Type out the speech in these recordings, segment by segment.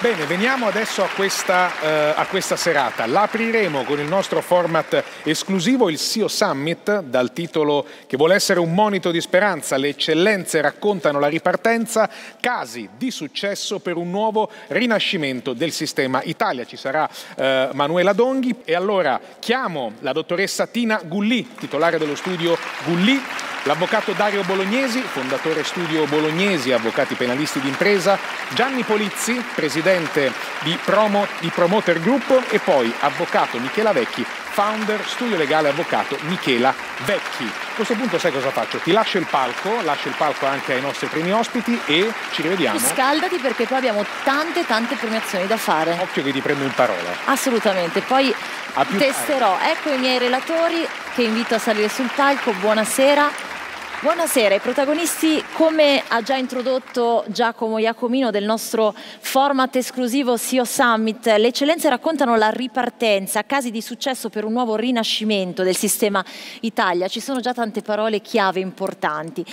Bene, veniamo adesso a questa serata. L'apriremo con il nostro format esclusivo, il CEO Summit, dal titolo che vuole essere un monito di speranza. Le eccellenze raccontano la ripartenza, casi di successo per un nuovo rinascimento del sistema Italia. Ci sarà Manuela Donghi e allora chiamo la dottoressa Tina Gullì, titolare dello studio Gullì, l'avvocato Dario Bolognesi, fondatore studio Bolognesi, avvocati penalisti d'impresa, Gianni Polizzi, presidente di Promoter Group e poi avvocato Michela Vecchi, founder studio legale avvocato Michela Vecchi. A questo punto sai cosa faccio? Ti lascio il palco anche ai nostri primi ospiti e ci rivediamo. Scaldati perché poi abbiamo tante premiazioni da fare. Occhio che ti prendo in parola. Assolutamente, poi testerò. Ecco i miei relatori che invito a salire sul palco. Buonasera. Buonasera, i protagonisti, come ha già introdotto Giacomo Iacomino, del nostro format esclusivo CEO Summit. Le eccellenze raccontano la ripartenza, casi di successo per un nuovo rinascimento del sistema Italia. Ci sono già tante parole chiave importanti.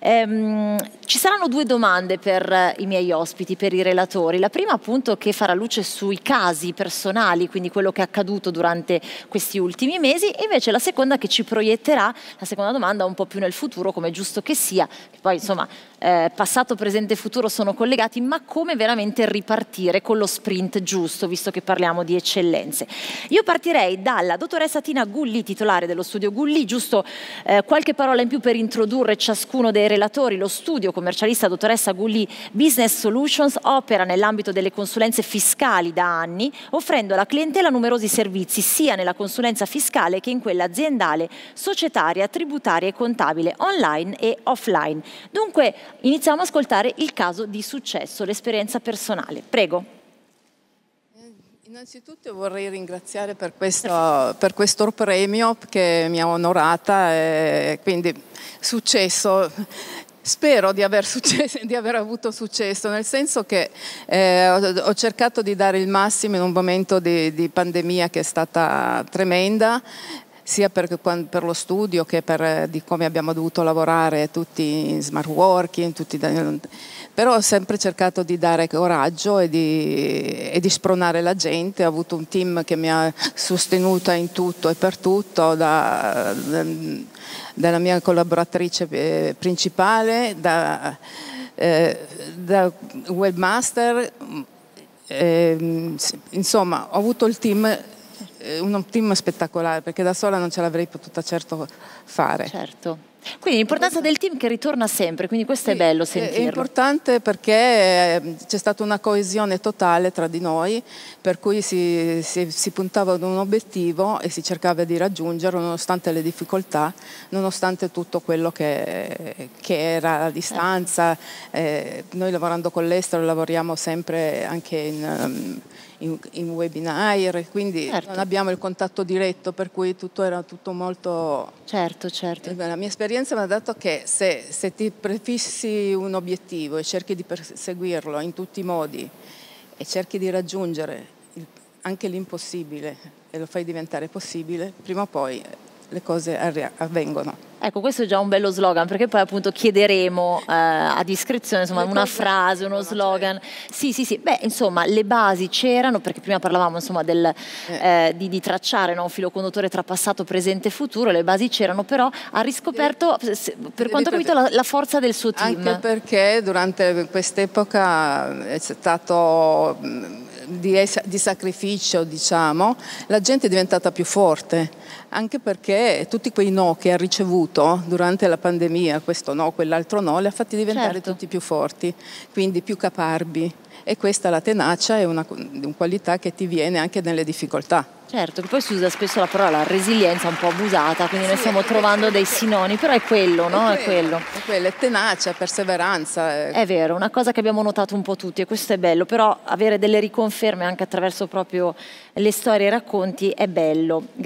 Ci saranno due domande per i miei ospiti, per i relatori. La prima appunto che farà luce sui casi personali, quindi quello che è accaduto durante questi ultimi mesi, e invece la seconda che ci proietterà, la seconda domanda un po' più nel futuro, come è giusto che sia, che poi insomma passato, presente e futuro sono collegati, ma come veramente ripartire con lo sprint giusto, visto che parliamo di eccellenze. Io partirei dalla dottoressa Tina Gullì, titolare dello studio Gullì, giusto qualche parola in più per introdurre ciascuno dei relatori. Lo studio commercialista dottoressa Gullì Business Solutions opera nell'ambito delle consulenze fiscali da anni, offrendo alla clientela numerosi servizi sia nella consulenza fiscale che in quella aziendale, societaria, tributaria e contabile, online e offline. Dunque iniziamo ad ascoltare il caso di successo, l'esperienza personale. Prego. Innanzitutto vorrei ringraziare per questo premio che mi ha onorata, e quindi successo. Spero di aver avuto successo, nel senso che ho cercato di dare il massimo in un momento di pandemia che è stata tremenda, sia per lo studio che di come abbiamo dovuto lavorare tutti in smart working, però ho sempre cercato di dare coraggio e di spronare la gente. Ho avuto un team che mi ha sostenuta in tutto e per tutto, dalla mia collaboratrice principale, da webmaster, insomma ho avuto un team spettacolare, perché da sola non ce l'avrei potuta certo fare. Certo. Quindi l'importanza del team che ritorna sempre, quindi questo è bello sentirlo. È importante perché c'è stata una coesione totale tra di noi, per cui si puntava ad un obiettivo e si cercava di raggiungerlo nonostante le difficoltà, nonostante tutto quello che era a distanza. Noi lavorando con l'estero lavoriamo sempre anche in webinar, quindi non abbiamo il contatto diretto, per cui era tutto molto... Certo. La mia esperienza mi ha dato che se ti prefissi un obiettivo e cerchi di perseguirlo in tutti i modi e cerchi di raggiungere anche l'impossibile e lo fai diventare possibile, prima o poi le cose avvengono. Ecco, questo è già un bello slogan, perché poi appunto chiederemo a discrezione, insomma, una frase, uno slogan. Sì. Beh, insomma, le basi c'erano, perché prima parlavamo, insomma, di tracciare, no, un filo conduttore tra passato, presente e futuro. Le basi c'erano, però ha riscoperto, per quanto ho capito, la forza del suo team. Anche perché durante quest'epoca è stato di sacrificio, diciamo, la gente è diventata più forte, anche perché tutti quei no che ha ricevuto durante la pandemia, questo no, quell'altro no, li ha fatti diventare tutti più forti, quindi più caparbi, e questa, la tenacia, è una qualità che ti viene anche nelle difficoltà. Certo, che poi si usa spesso la parola resilienza, un po' abusata, quindi noi stiamo trovando dei sinonimi, però è quello, no? È quello, è tenacia, perseveranza. È vero, una cosa che abbiamo notato un po' tutti, e questo è bello, però avere delle riconferme anche attraverso proprio le storie e i racconti è bello. Grazie.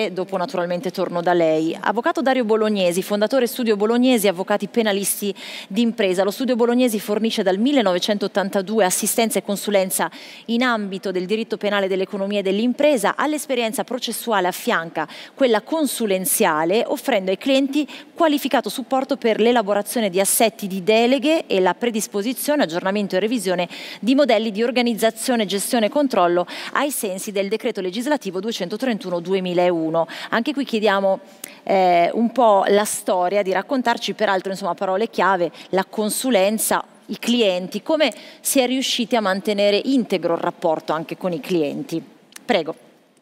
e dopo naturalmente torno da lei. Avvocato Dario Bolognesi, fondatore Studio Bolognesi, avvocati penalisti d'impresa. Lo Studio Bolognesi fornisce dal 1982 assistenza e consulenza in ambito del diritto penale dell'economia e dell'impresa. All'esperienza processuale affianca quella consulenziale, offrendo ai clienti qualificato supporto per l'elaborazione di assetti di deleghe e la predisposizione, aggiornamento e revisione di modelli di organizzazione, gestione e controllo ai sensi del decreto legislativo 231/2001. Anche qui chiediamo un po' la storia, di raccontarci, peraltro insomma parole chiave, la consulenza, i clienti, come si è riusciti a mantenere integro il rapporto anche con i clienti. Prego.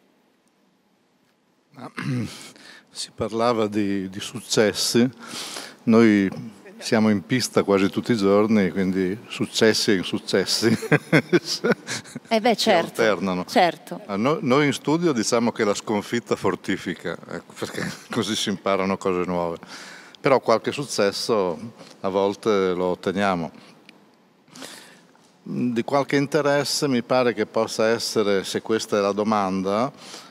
Si parlava di successi, noi siamo in pista quasi tutti i giorni, quindi successi e insuccessi Beh, certo, si alternano. Certo. Noi in studio diciamo che la sconfitta fortifica, ecco, perché così si imparano cose nuove, però qualche successo a volte lo otteniamo. Di qualche interesse mi pare che possa essere, se questa è la domanda,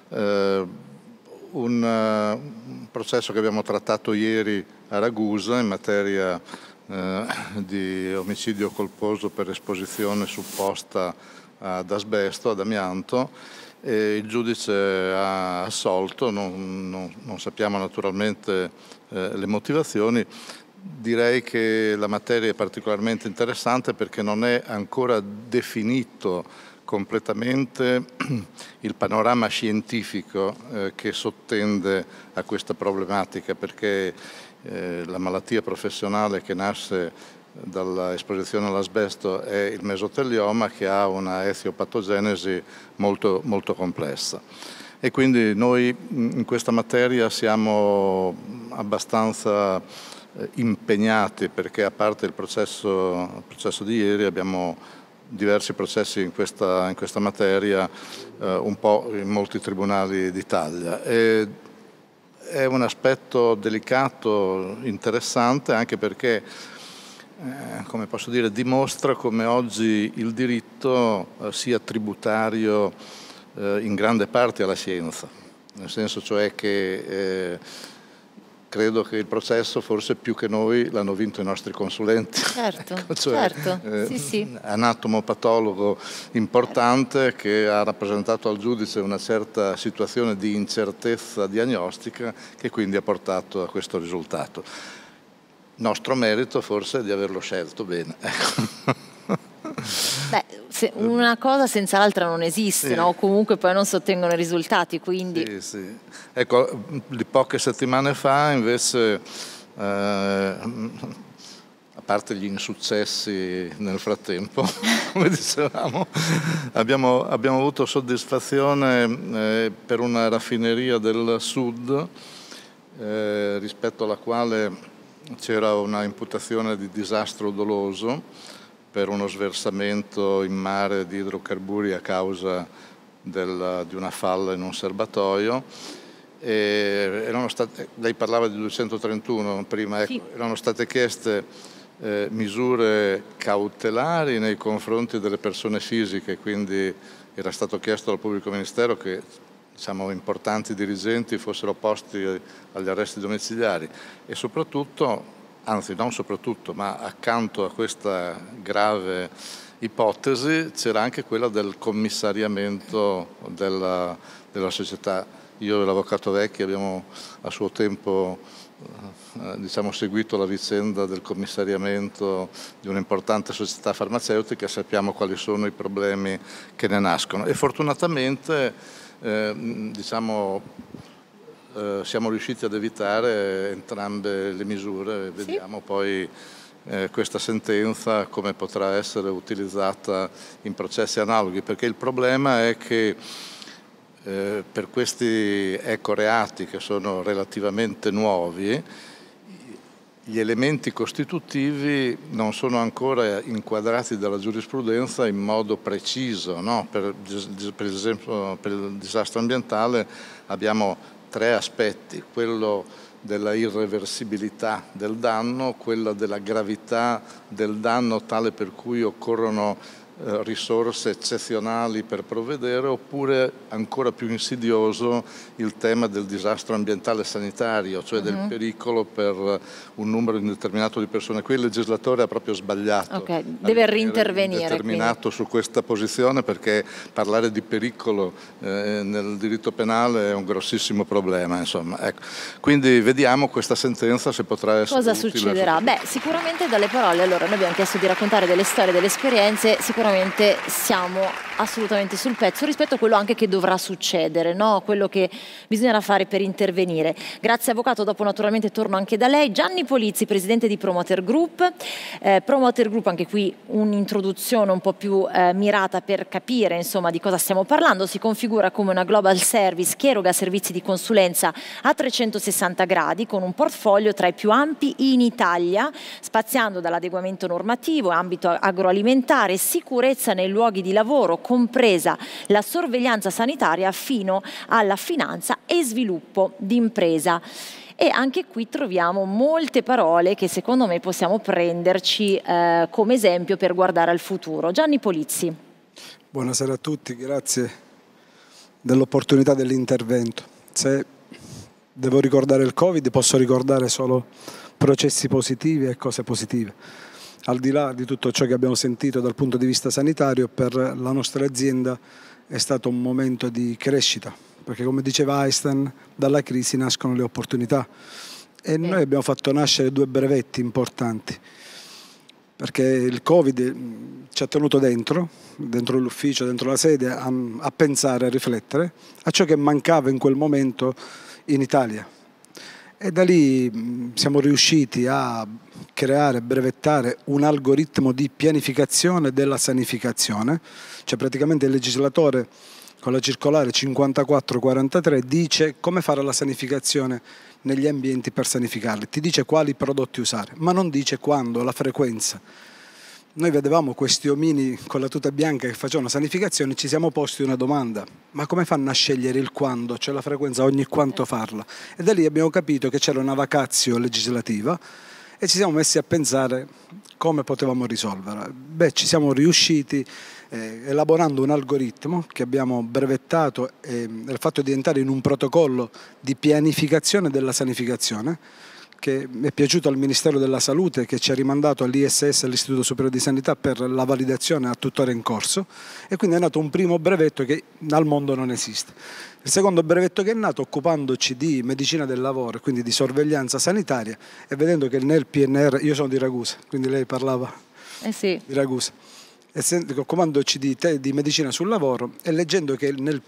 un processo che abbiamo trattato ieri a Ragusa in materia di omicidio colposo per esposizione supposta ad asbesto, ad amianto, e il giudice ha assolto, non sappiamo naturalmente le motivazioni. Direi che la materia è particolarmente interessante perché non è ancora definito completamente il panorama scientifico che sottende a questa problematica, perché la malattia professionale che nasce dall'esposizione all'asbesto è il mesotelioma, che ha una eziopatogenesi molto, molto complessa. E quindi noi in questa materia siamo abbastanza impegnati, perché a parte il processo di ieri abbiamo diversi processi in questa materia, un po' in molti tribunali d'Italia. È un aspetto delicato, interessante, anche perché, come posso dire, dimostra come oggi il diritto sia tributario in grande parte alla scienza, nel senso cioè che credo che il processo forse più che noi l'hanno vinto i nostri consulenti. Certo, cioè, certo, sì. Anatomopatologo importante che ha rappresentato al giudice una certa situazione di incertezza diagnostica che quindi ha portato a questo risultato. Nostro merito forse è di averlo scelto bene. Beh, una cosa senza l'altra non esiste, sì. No? Comunque poi non si ottengono i risultati, quindi... Sì. Ecco, di poche settimane fa invece, a parte gli insuccessi nel frattempo, come dicevamo, abbiamo avuto soddisfazione per una raffineria del sud, rispetto alla quale c'era una imputazione di disastro doloso per uno sversamento in mare di idrocarburi a causa di una falla in un serbatoio. Lei parlava di 231 prima, ecco, sì. Erano state chieste misure cautelari nei confronti delle persone fisiche, quindi era stato chiesto al pubblico ministero che, diciamo, importanti dirigenti fossero posti agli arresti domiciliari e soprattutto, anzi non soprattutto, ma accanto a questa grave ipotesi c'era anche quella del commissariamento della società. Io e l'avvocato Vecchi abbiamo a suo tempo diciamo, seguito la vicenda del commissariamento di un'importante società farmaceutica, sappiamo quali sono i problemi che ne nascono e fortunatamente diciamo, siamo riusciti ad evitare entrambe le misure. Vediamo sì. Poi questa sentenza come potrà essere utilizzata in processi analoghi, perché il problema è che per questi ecoreati che sono relativamente nuovi, gli elementi costitutivi non sono ancora inquadrati dalla giurisprudenza in modo preciso, no? Per esempio per il disastro ambientale abbiamo 3 aspetti: quello della irreversibilità del danno, quello della gravità del danno tale per cui occorrono risorse eccezionali per provvedere, oppure ancora più insidioso il tema del disastro ambientale e sanitario, cioè del pericolo per un numero indeterminato di persone. Qui il legislatore ha proprio sbagliato, deve reintervenire, determinato su questa posizione, perché parlare di pericolo nel diritto penale è un grossissimo problema, insomma. Ecco. Quindi vediamo questa sentenza se potrà essere cosa utile. succederà? Beh, sicuramente dalle parole, allora noi abbiamo chiesto di raccontare delle storie, delle esperienze, sicuramente siamo assolutamente sul pezzo rispetto a quello anche che dovrà succedere, no? Quello che bisognerà fare per intervenire. Grazie avvocato, dopo naturalmente torno anche da lei. Gianni Polizzi, presidente di Promoter Group. Promoter Group, anche qui un'introduzione un po' più mirata per capire insomma di cosa stiamo parlando. Si configura come una global service che eroga servizi di consulenza a 360 gradi con un portfolio tra i più ampi in Italia, spaziando dall'adeguamento normativo, ambito agroalimentare, sicurezza nei luoghi di lavoro, compresa la sorveglianza sanitaria, fino alla finanza e sviluppo d'impresa. E anche qui troviamo molte parole che secondo me possiamo prenderci come esempio per guardare al futuro. Gianni Polizzi. Buonasera a tutti, grazie dell'opportunità dell'intervento. Se devo ricordare il Covid, posso ricordare solo processi positivi e cose positive. Al di là di tutto ciò che abbiamo sentito dal punto di vista sanitario, per la nostra azienda è stato un momento di crescita, perché come diceva Einstein, dalla crisi nascono le opportunità. E noi abbiamo fatto nascere 2 brevetti importanti, perché il Covid ci ha tenuto dentro l'ufficio, dentro la sede, a pensare, a riflettere a ciò che mancava in quel momento in Italia. E da lì siamo riusciti a creare, brevettare un algoritmo di pianificazione della sanificazione, cioè praticamente il legislatore con la circolare 5443 dice come fare la sanificazione negli ambienti per sanificarli, ti dice quali prodotti usare, ma non dice quando, la frequenza. Noi vedevamo questi omini con la tuta bianca che facevano sanificazione, ci siamo posti una domanda: ma come fanno a scegliere il quando, cioè la frequenza, ogni quanto farla? E da lì abbiamo capito che c'era una vacatio legislativa e ci siamo messi a pensare come potevamo risolverla. Beh, ci siamo riusciti elaborando un algoritmo che abbiamo brevettato e fatto diventare in un protocollo di pianificazione della sanificazione, che è piaciuto al Ministero della Salute, che ci ha rimandato all'ISS, all'Istituto Superiore di Sanità, per la validazione a tuttora in corso, e quindi è nato un primo brevetto che al mondo non esiste. Il secondo brevetto che è nato occupandoci di medicina del lavoro, quindi di sorveglianza sanitaria, e vedendo che nel PNR, io sono di Ragusa, quindi lei parlava di Ragusa, occupandoci di medicina sul lavoro e leggendo che nel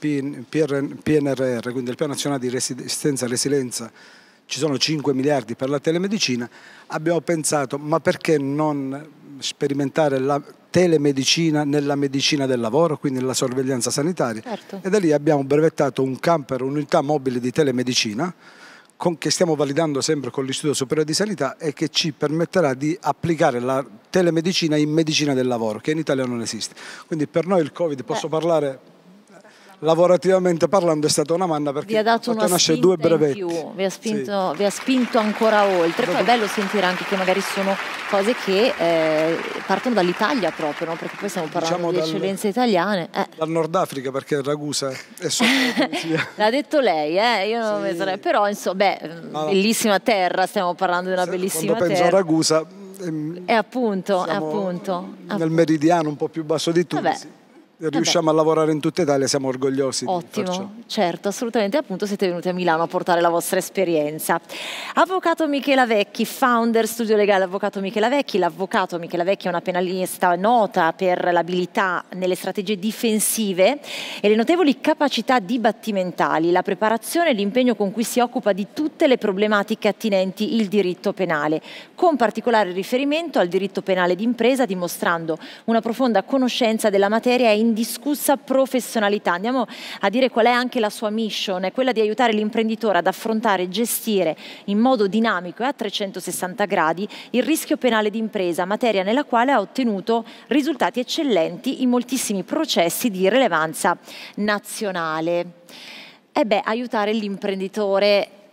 PNRR, quindi il Piano Nazionale di Resistenza e Resilienza, ci sono 5 miliardi per la telemedicina, abbiamo pensato ma perché non sperimentare la telemedicina nella medicina del lavoro, quindi nella sorveglianza sanitaria. Certo. E da lì abbiamo brevettato un camper, un'unità mobile di telemedicina che stiamo validando sempre con l'Istituto Superiore di Sanità e che ci permetterà di applicare la telemedicina in medicina del lavoro, che in Italia non esiste. Quindi per noi il Covid, posso parlare lavorativamente parlando, è stata una manna, perché vi ha dato una spinta 2 brevetti in più, vi ha spinto ancora oltre. Poi è bello sentire anche che magari sono cose che partono dall'ITalia proprio, no? Perché poi stiamo parlando di eccellenze italiane. Dal Nord Africa, perché Ragusa è sotto la polizia. L'ha detto lei, io non mi sarei, però insomma, bellissima terra, stiamo parlando di una bellissima terra. Quando penso a Ragusa è appunto nel meridiano un po' più basso di Tunisi. Riusciamo a lavorare in tutta Italia, siamo orgogliosi. Ottimo, certo, assolutamente. Appunto siete venuti a Milano a portare la vostra esperienza. Avvocato Michela Vecchi, founder Studio Legale Avvocato Michela Vecchi. L'avvocato Michela Vecchi è una penalista nota per l'abilità nelle strategie difensive e le notevoli capacità dibattimentali, la preparazione e l'impegno con cui si occupa di tutte le problematiche attinenti il diritto penale, con particolare riferimento al diritto penale d'impresa, dimostrando una profonda conoscenza della materia e indiscussa professionalità. Andiamo a dire qual è anche la sua mission, è quella di aiutare l'imprenditore ad affrontare e gestire in modo dinamico e a 360 gradi il rischio penale d'impresa, materia nella quale ha ottenuto risultati eccellenti in moltissimi processi di rilevanza nazionale. Aiutare l'imprenditore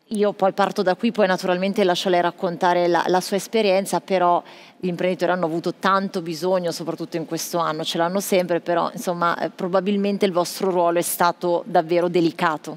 io poi parto da qui, poi naturalmente lascio lei raccontare la sua esperienza, però gli imprenditori hanno avuto tanto bisogno, soprattutto in questo anno, ce l'hanno sempre, però insomma probabilmente il vostro ruolo è stato davvero delicato.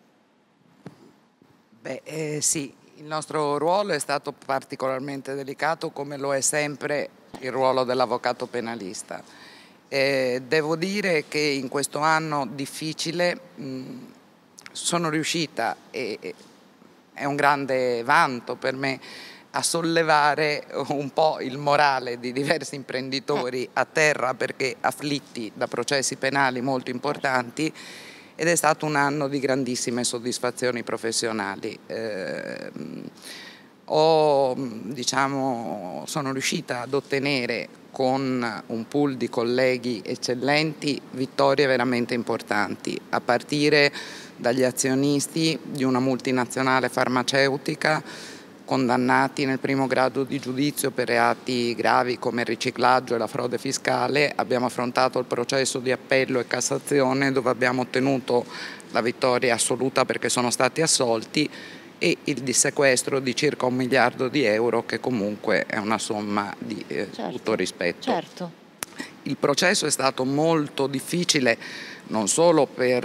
Beh, sì, il nostro ruolo è stato particolarmente delicato, come lo è sempre il ruolo dell'avvocato penalista. Devo dire che in questo anno difficile sono riuscita, e è un grande vanto per me, a sollevare un po' il morale di diversi imprenditori a terra, perché afflitti da processi penali molto importanti, ed è stato un anno di grandissime soddisfazioni professionali. Sono riuscita ad ottenere con un pool di colleghi eccellenti vittorie veramente importanti, a partire dagli azionisti di una multinazionale farmaceutica condannati nel primo grado di giudizio per reati gravi come il riciclaggio e la frode fiscale. Abbiamo affrontato il processo di appello e Cassazione, dove abbiamo ottenuto la vittoria assoluta perché sono stati assolti, e il dissequestro di circa 1 miliardo di euro, che comunque è una somma di tutto rispetto. Certo. Il processo è stato molto difficile non solo per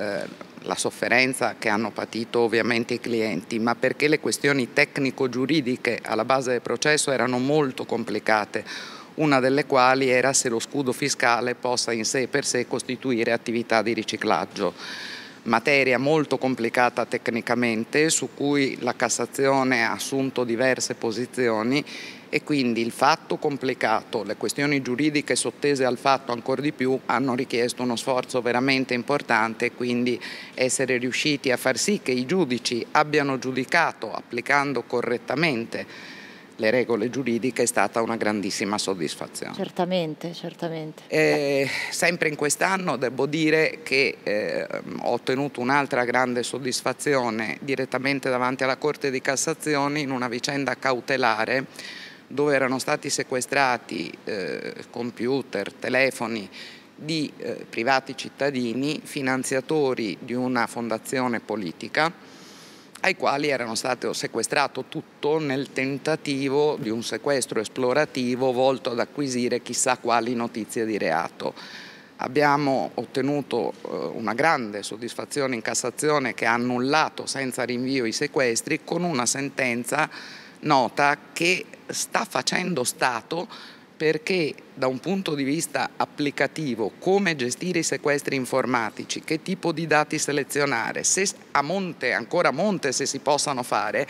la sofferenza che hanno patito ovviamente i clienti, ma perché le questioni tecnico-giuridiche alla base del processo erano molto complicate, una delle quali era se lo scudo fiscale possa in sé per sé costituire attività di riciclaggio. Materia molto complicata tecnicamente, su cui la Cassazione ha assunto diverse posizioni, e quindi il fatto complicato, le questioni giuridiche sottese al fatto ancora di più, hanno richiesto uno sforzo veramente importante, quindi essere riusciti a far sì che i giudici abbiano giudicato applicando correttamente le regole giuridiche è stata una grandissima soddisfazione. Certamente, certamente. Sempre in quest'anno devo dire che ho ottenuto un'altra grande soddisfazione direttamente davanti alla Corte di Cassazione in una vicenda cautelare dove erano stati sequestrati computer, telefoni di privati cittadini, finanziatori di una fondazione politica, ai quali erano stato sequestrato tutto nel tentativo di un sequestro esplorativo volto ad acquisire chissà quali notizie di reato. Abbiamo ottenuto una grande soddisfazione in Cassazione, che ha annullato senza rinvio i sequestri con una sentenza nota che sta facendo stato, perché da un punto di vista applicativo, come gestire i sequestri informatici, che tipo di dati selezionare, se a monte, ancora a monte se si possano fare,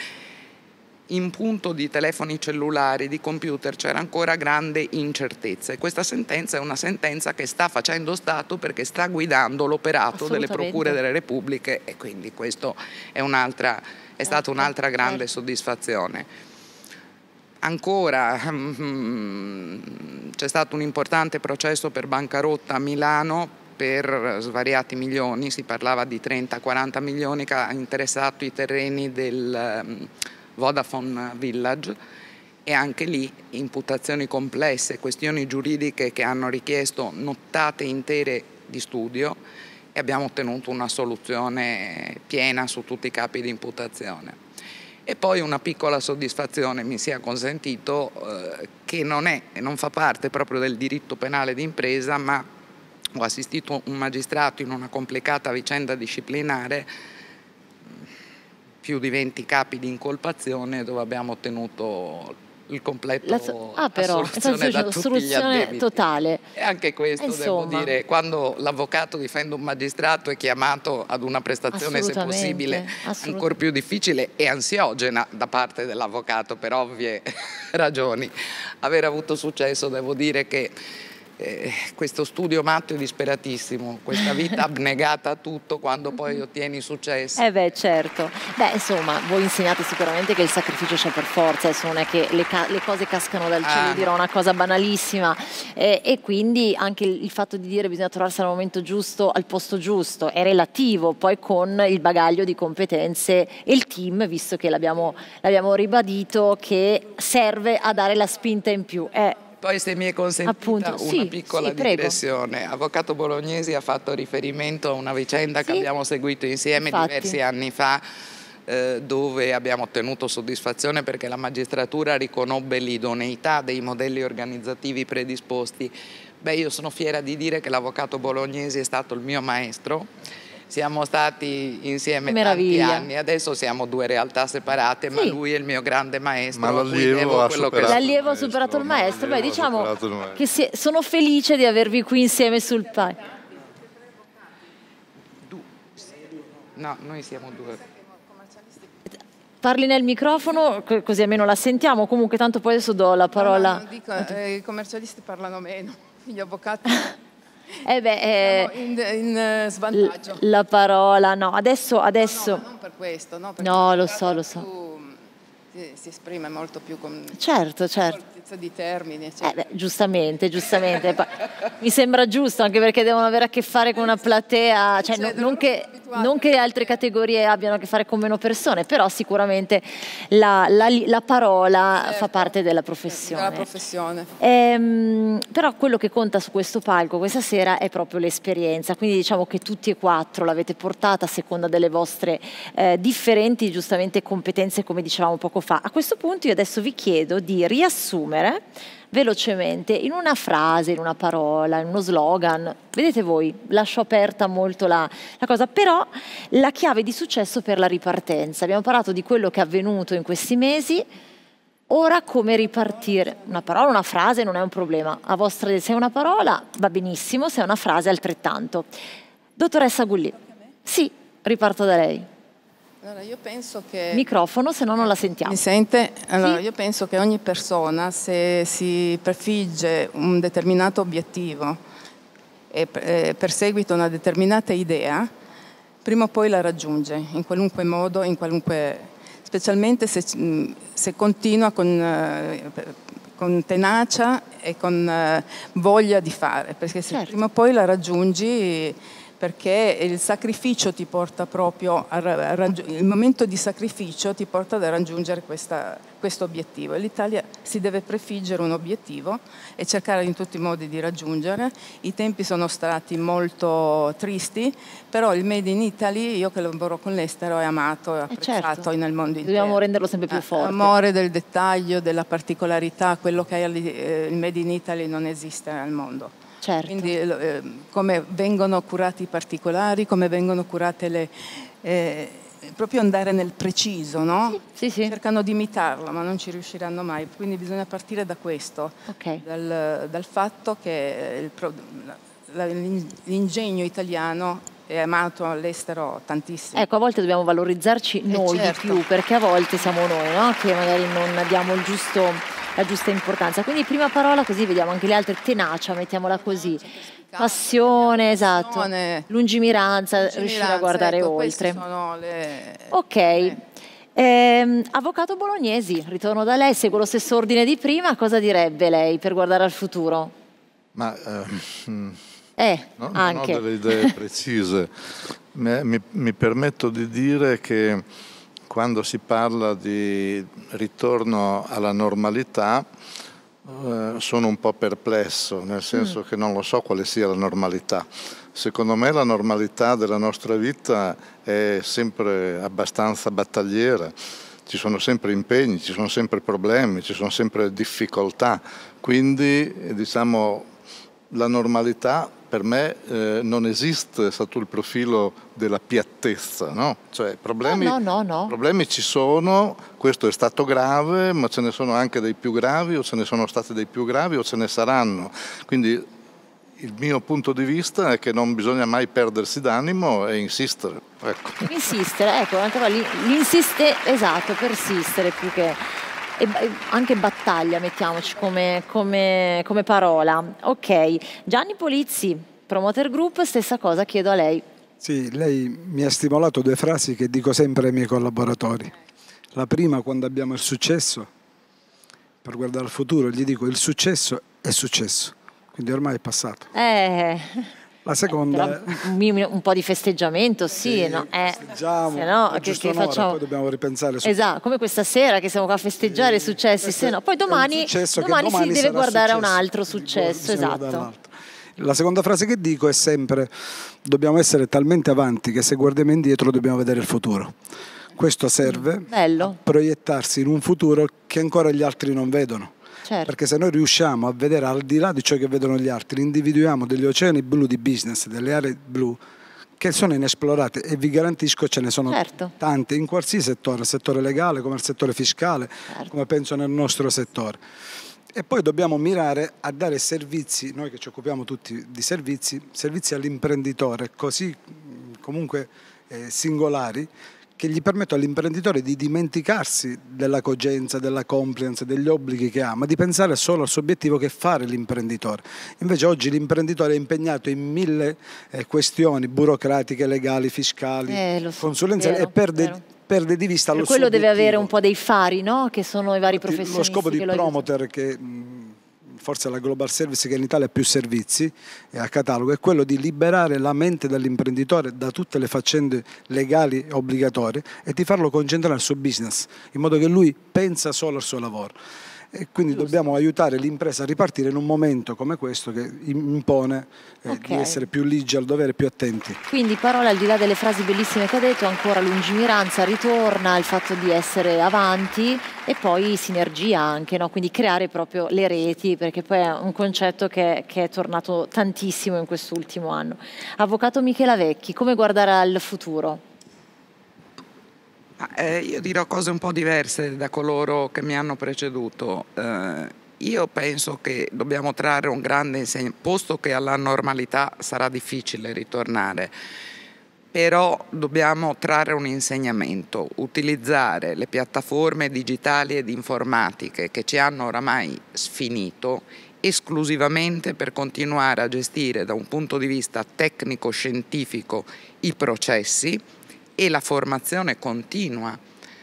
in punto di telefoni cellulari, di computer, c'era ancora grande incertezza, e questa sentenza è una sentenza che sta facendo stato perché sta guidando l'operato delle procure delle repubbliche, e quindi questo è stata un'altra grande soddisfazione. Ancora c'è stato un importante processo per bancarotta a Milano per svariati milioni, si parlava di 30-40 milioni, che ha interessato i terreni del Vodafone Village, e anche lì imputazioni complesse, questioni giuridiche che hanno richiesto nottate intere di studio, e abbiamo ottenuto una soluzione piena su tutti i capi di imputazione. E poi una piccola soddisfazione, mi sia consentito, che non fa parte proprio del diritto penale d'impresa, ma ho assistito un magistrato in una complicata vicenda disciplinare, più di 20 capi di incolpazione, dove abbiamo ottenuto il completo assoluzione da tutti gli addebiti. Totale. E anche questo, devo dire, quando l'avvocato difende un magistrato è chiamato ad una prestazione, se possibile, ancora più difficile e ansiogena da parte dell'avvocato, per ovvie ragioni. Aver avuto successo, devo dire che questo studio matto è disperatissimo, questa vita abnegata a tutto, quando poi ottieni successo. Certo. Insomma, voi insegnate sicuramente che il sacrificio c'è per forza, adesso non è che le cose cascano dal cielo, dirò una cosa banalissima, e quindi anche il fatto di dire bisogna trovarsi al momento giusto, al posto giusto, è relativo poi con il bagaglio di competenze e il team, visto che l'abbiamo ribadito, che serve a dare la spinta in più. Poi, se mi è consentita, una piccola digressione. Avvocato Bolognesi ha fatto riferimento a una vicenda che abbiamo seguito insieme diversi anni fa, dove abbiamo ottenuto soddisfazione perché la magistratura riconobbe l'idoneità dei modelli organizzativi predisposti. Beh, io sono fiera di dire che l'avvocato Bolognesi è stato il mio maestro. Siamo stati insieme tanti anni, adesso siamo due realtà separate, ma lui è il mio grande maestro. Ma l'allievo ha superato il maestro. Beh, diciamo che sono felice di avervi qui insieme sul palco. No, noi siamo due. Parli nel microfono così almeno la sentiamo. Comunque tanto poi adesso do la parola. No, dico, i commercialisti parlano meno, gli avvocati in svantaggio. La parola, no, adesso... No, non per questo, no, lo so. Si esprime molto più con certo. fortezza di termini. Giustamente. Mi sembra giusto, anche perché devono avere a che fare con una platea, cioè, non che altre categorie abbiano a che fare con meno persone, però sicuramente la parola fa parte della professione. Però quello che conta su questo palco questa sera è proprio l'esperienza, quindi diciamo che tutti e quattro l'avete portata a seconda delle vostre differenti giustamente competenze, come dicevamo poco fa. A questo punto io adesso vi chiedo di riassumere velocemente in una frase, in una parola, in uno slogan, vedete voi, lascio aperta molto la cosa, però la chiave di successo per la ripartenza. Abbiamo parlato di quello che è avvenuto in questi mesi, ora come ripartire. Una parola, una frase non è un problema, a vostra idea, se è una parola va benissimo, se è una frase altrettanto. Dottoressa Gulli, sì, riparto da lei. Allora, io penso che... Microfono, se no non la sentiamo. Mi sente? Allora, sì? Io penso che ogni persona, se si prefigge un determinato obiettivo e perseguita una determinata idea, prima o poi la raggiunge, in qualunque modo, specialmente se continua con tenacia e con voglia di fare, perché se prima o poi la raggiungi, perché il sacrificio ti porta proprio il momento di sacrificio ti porta ad raggiungere questo obiettivo. L'Italia si deve prefiggere un obiettivo e cercare in tutti i modi di raggiungere. I tempi sono stati molto tristi, però il Made in Italy, io che lavoro con l'estero, è amato e apprezzato nel mondo intero. Dobbiamo renderlo sempre più forte. Amore del dettaglio, della particolarità, quello che è il Made in Italy non esiste al mondo. Certo. Quindi come vengono curati i particolari, come vengono curate proprio andare nel preciso, no? Sì. Cercano di imitarlo, ma non ci riusciranno mai. Quindi bisogna partire da questo, dal fatto che l'ingegno italiano è amato all'estero tantissimo. Ecco, a volte dobbiamo valorizzarci noi di più, perché a volte siamo noi, no? Che magari non diamo la giusta importanza. Quindi prima parola, così vediamo anche le altre. Tenacia, mettiamola così. Passione, esatto. Lungimiranza, riuscire a guardare oltre. Sono ok. Avvocato Bolognesi, ritorno da lei, seguo lo stesso ordine di prima. Cosa direbbe lei per guardare al futuro? Ma anche. Non ho delle idee precise. Mi permetto di dire che quando si parla di ritorno alla normalità sono un po' perplesso, nel senso che non lo so quale sia la normalità. Secondo me la normalità della nostra vita è sempre abbastanza battagliera, ci sono sempre impegni, ci sono sempre problemi, ci sono sempre difficoltà, quindi diciamo la normalità per me non esiste sotto il profilo della piattezza, no? Cioè problemi ci sono, questo è stato grave, ma ce ne sono anche dei più gravi, o ce ne sono stati dei più gravi, o ce ne saranno. Quindi il mio punto di vista è che non bisogna mai perdersi d'animo e insistere. Ecco. Insistere, ecco, persistere più che... E anche battaglia, mettiamoci come parola. Ok, Gianni Polizzi, Promoter Group, stessa cosa chiedo a lei. Sì, lei mi ha stimolato due frasi che dico sempre ai miei collaboratori. La prima, quando abbiamo il successo, per guardare al futuro, gli dico il successo è successo, quindi ormai è passato. La seconda un po' di festeggiamento, sì, no? Festeggiamo, se no, che facciamo? Poi dobbiamo ripensare su... Esatto, come questa sera che siamo qua a festeggiare i successi, se no, poi domani si deve guardare a un altro successo, esatto. La seconda frase che dico è sempre: dobbiamo essere talmente avanti che se guardiamo indietro dobbiamo vedere il futuro. Questo serve Bello. a proiettarsi in un futuro che ancora gli altri non vedono. Certo. Perché se noi riusciamo a vedere al di là di ciò che vedono gli altri, individuiamo degli oceani blu di business, delle aree blu che sono inesplorate, e vi garantisco ce ne sono tante in qualsiasi settore legale come il settore fiscale, come penso nel nostro settore. E poi dobbiamo mirare a dare servizi, noi che ci occupiamo tutti di servizi all'imprenditore, così comunque singolari, che gli permettono all'imprenditore di dimenticarsi della cogenza, della compliance, degli obblighi che ha, ma di pensare solo al suo obiettivo, che è fare l'imprenditore. Invece oggi l'imprenditore è impegnato in 1000 questioni burocratiche, legali, fiscali, consulenziali, e perde di vista lo suo quello deve obiettivo. avere un po' dei fari, no? Che sono i vari professionisti. Lo scopo di Promoter, che forse la Global Service che in Italia ha più servizi a catalogo, è quello di liberare la mente dell'imprenditore da tutte le faccende legali e obbligatorie e di farlo concentrare sul business, in modo che lui pensa solo al suo lavoro. E quindi dobbiamo aiutare l'impresa a ripartire in un momento come questo, che impone di essere più ligi al dovere, più attenti. Quindi parole, al di là delle frasi bellissime che ha detto, ancora lungimiranza, ritorna il fatto di essere avanti, e poi sinergia anche, no? Quindi creare proprio le reti, perché poi è un concetto che è tornato tantissimo in quest'ultimo anno. Avvocato Michela Vecchi, come guardare al futuro? Io dirò cose un po' diverse da coloro che mi hanno preceduto. Io penso che dobbiamo trarre un grande insegnamento, posto che alla normalità sarà difficile ritornare, però dobbiamo trarre un insegnamento, utilizzare le piattaforme digitali ed informatiche che ci hanno oramai sfinito esclusivamente per continuare a gestire da un punto di vista tecnico-scientifico i processi e la formazione continua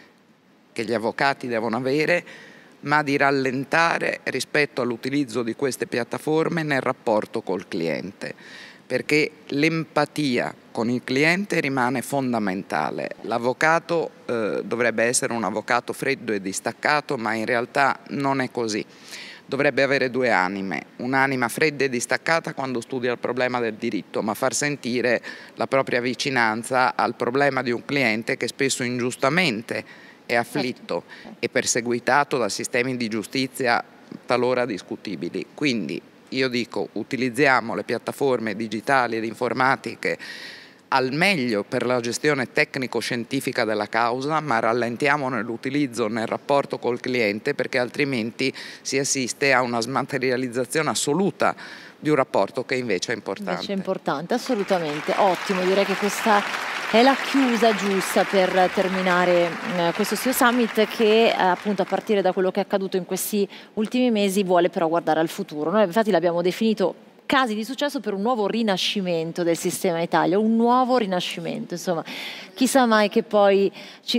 che gli avvocati devono avere, ma di rallentare rispetto all'utilizzo di queste piattaforme nel rapporto col cliente, perché l'empatia con il cliente rimane fondamentale. L'avvocato dovrebbe essere un avvocato freddo e distaccato, ma in realtà non è così. Dovrebbe avere due anime, un'anima fredda e distaccata quando studia il problema del diritto, ma far sentire la propria vicinanza al problema di un cliente che spesso ingiustamente è afflitto e perseguitato da sistemi di giustizia talora discutibili. Quindi io dico, utilizziamo le piattaforme digitali ed informatiche al meglio per la gestione tecnico-scientifica della causa, ma rallentiamo nell'utilizzo nel rapporto col cliente, perché altrimenti si assiste a una smaterializzazione assoluta di un rapporto che invece è importante. Invece è importante, assolutamente. Ottimo, direi che questa è la chiusa giusta per terminare questo CEO Summit, che appunto a partire da quello che è accaduto in questi ultimi mesi vuole però guardare al futuro. Noi infatti l'abbiamo definito casi di successo per un nuovo rinascimento del sistema Italia, un nuovo rinascimento, insomma, chissà mai che poi,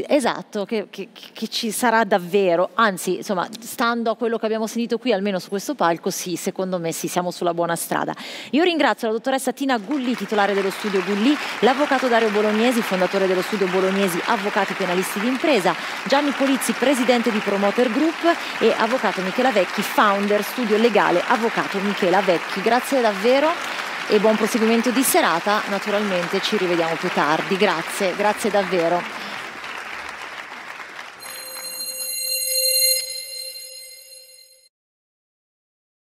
che ci sarà davvero, anzi, insomma, stando a quello che abbiamo sentito qui, almeno su questo palco, sì, secondo me sì, siamo sulla buona strada. Io ringrazio la dottoressa Tina Gulli, titolare dello studio Gulli, l'avvocato Dario Bolognesi, fondatore dello studio Bolognesi Avvocati Penalisti d'Impresa, Gianni Polizzi, presidente di Promoter Group, e avvocato Michela Vecchi, founder studio legale Avvocato Michela Vecchi. Grazie davvero e buon proseguimento di serata, naturalmente ci rivediamo più tardi, grazie davvero.